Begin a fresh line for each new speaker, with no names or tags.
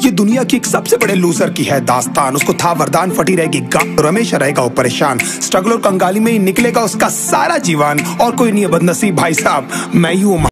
ये दुनिया की एक सबसे बड़े लूजर की है दास्तान। उसको था वरदान, फटी रहेगी गांड और हमेशा रहेगा वो परेशान। स्ट्रगल और कंगाली में ही निकलेगा उसका सारा जीवन, और कोई नहीं है बदनसीब भाई साहब, मैं ही हूं।